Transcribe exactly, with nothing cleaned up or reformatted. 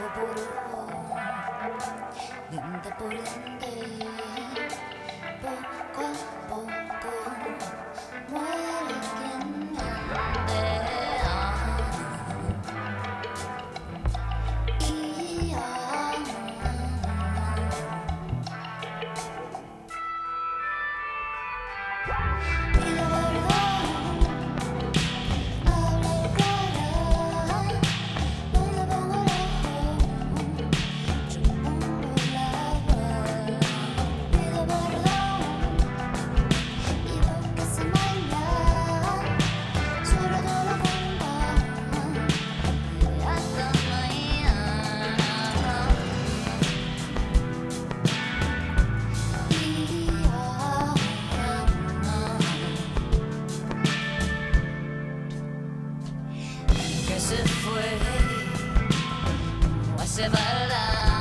por ojo, diente por diente, poco a poco muere quien ande. Y ah, pido perdón, hablar clara, donde pongo el ojo, yo pongo la voz. Pido perdón, pido que se baila, solo todo lo cuenta, y hasta mañana. Y ah, que se fue, no hace falta.